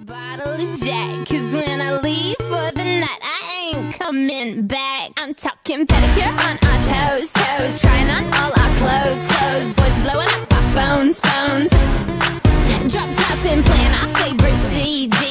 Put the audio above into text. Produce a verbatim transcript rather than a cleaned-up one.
Bottle of Jack, cause when I leave for the night I ain't coming back. I'm talking pedicure on our toes, toes, trying on all our clothes, clothes. Boys blowing up our phones, phones. Drop top and playing our favorite C D.